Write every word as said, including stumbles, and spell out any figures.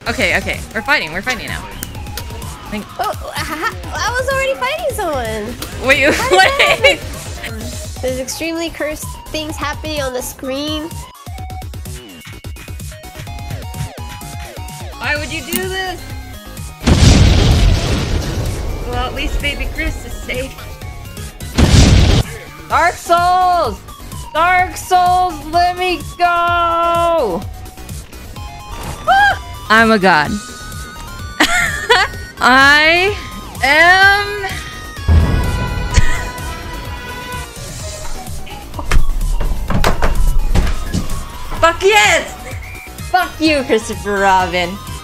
Okay, okay. We're fighting. We're fighting now. Think Oh, I was already fighting someone. Wait, wait. There's extremely cursed things happening on the screen. Why would you do this? Well, at least baby Chris is safe. Dark Souls! Dark Souls, let me go! I'm a god. I am... Fuck yes! Fuck you, Christopher Robin.